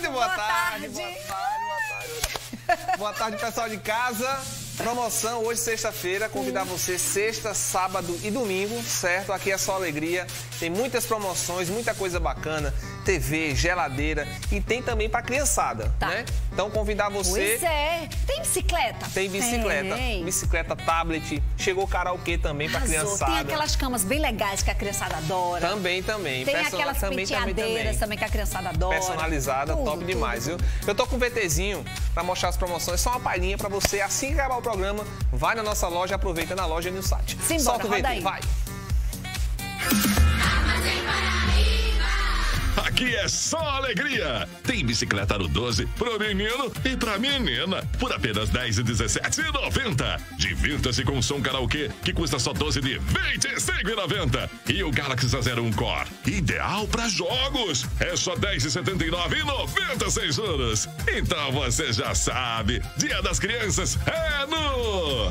Muito boa tarde. Boa tarde. Boa tarde, pessoal de casa. Promoção hoje, sexta-feira. Convidar você sexta, sábado e domingo, certo? Aqui é só alegria. Tem muitas promoções, muita coisa bacana. TV, geladeira e tem também pra criançada, né? Então convidar você... Pois é. Tem bicicleta? Tem bicicleta. Tem. Bicicleta, tablet. Chegou karaokê também pra criançada. Tem aquelas camas bem legais que a criançada adora. Também. Tem aquelas penteadeiras também que a criançada adora. Personalizada, top demais, viu? Eu tô com um VTzinho pra mostrar as promoções. Só uma palhinha pra você, assim que acabar o programa, vai na nossa loja, aproveita na loja e no site. Simbora, solta o VT, aí. vai. Aqui é só alegria. Tem bicicleta Aro 12 pro menino e pra menina. Por apenas R$10 e R$17,90. Divirta-se com som karaokê, que custa só R$12 de R$25,90. E o Galaxy A01 Core, ideal pra jogos. É só R$10,79 e 96 euros. Então você já sabe, Dia das Crianças é no...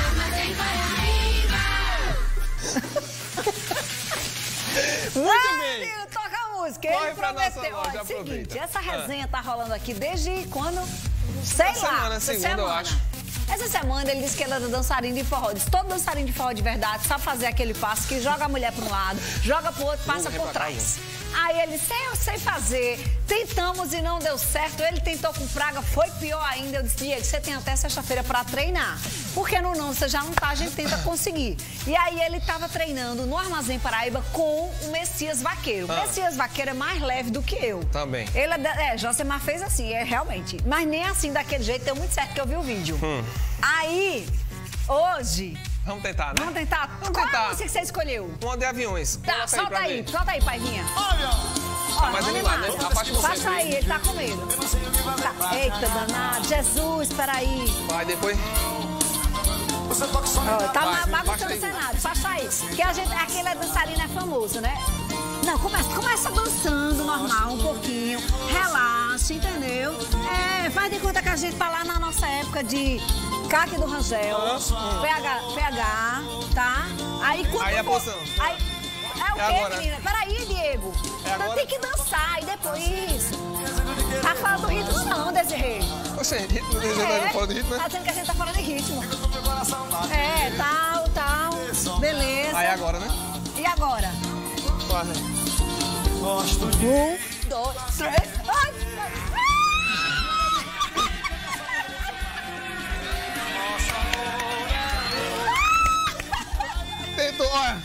Muito bem. Toca a música. Corre Ele pra nossa prometeu. loja, Olha, aproveita. seguinte, essa resenha tá rolando aqui desde quando? Sei lá. Semana, segunda, eu acho. Essa semana ele disse que ele era dançarino de forró. Diz, todo dançarino de forró de verdade sabe fazer aquele passo que joga a mulher para um lado, joga pro outro, passa por trás. Aí ele disse, eu sei fazer. Tentamos e não deu certo. Ele tentou com praga, foi pior ainda. Eu disse, Diego, você tem até sexta-feira para treinar. Porque no não, você já não tá, a gente tenta conseguir. E aí ele tava treinando no Armazém Paraíba com o Messias Vaqueiro. O Messias Vaqueiro é mais leve do que eu. Também. Ele Josemar fez assim, realmente. Mas nem assim, daquele jeito, deu muito certo que eu vi o vídeo. Aí, hoje... Vamos tentar, né? Vamos tentar? Vamos Qual tentar. a música que você escolheu? Uma de aviões. Tá, solta aí, Paivinha. Tá mais animado, né? Abaixa você. Baixa aí, ele tá com medo. Tá. Eita, danado. Jesus, peraí. Vai, depois... Tá bagunçando o cenário, baixa aí. Porque aquele dançarino é famoso, né? Não, começa dançando normal, um pouquinho. Relaxa, entendeu? Faz de conta que a gente tá lá na nossa época de Caque do Rangel, PH, tá? Aí quando... Aí a posição. Aí, é o quê, agora? menina? Peraí, Diego. Agora? Tem que dançar e depois isso. Tá falando do ritmo não, Desirê. Oxe, ritmo, tá fora do ritmo, né? Tá dizendo que a gente tá fora de ritmo. Tal. Beleza. Aí agora, né? E agora? Vai. 1, 2, 3. Ai! Tentou, olha.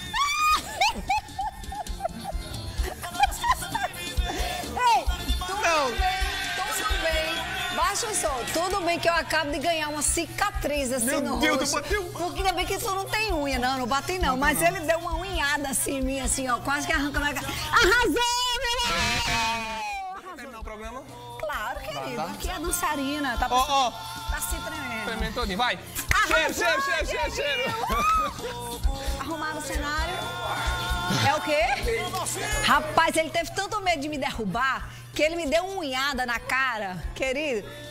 Ei, tudo bem. Baixa o som. Tudo bem que eu acabo de ganhar uma cicatriz assim Meu no Deus, rosto. bateu. Porque ainda bem que isso não tem unha, não bati não. Mas ele deu uma unhada assim em mim, assim, ó. Quase que arranca minha cara. Arrasou, meu amor! Vamos terminar o programa? Claro, querido. Tá. Aqui é dançarina. Tá, Ó. tá se tremendo. Tremendo todinho, vai. Arrasou, Cheiro. Arrumaram o cenário. É o quê? Rapaz, ele teve tanto medo de me derrubar que ele me deu uma unhada na cara, querido.